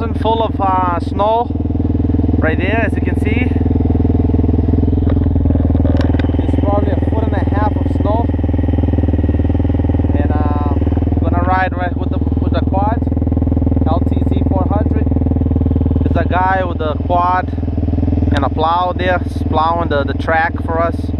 mountain full of snow right there, as you can see. It's probably 1.5 foot of snow, and we're gonna ride right with the quad LTZ 400. There's a guy with a quad and a plow there, plowing the track for us.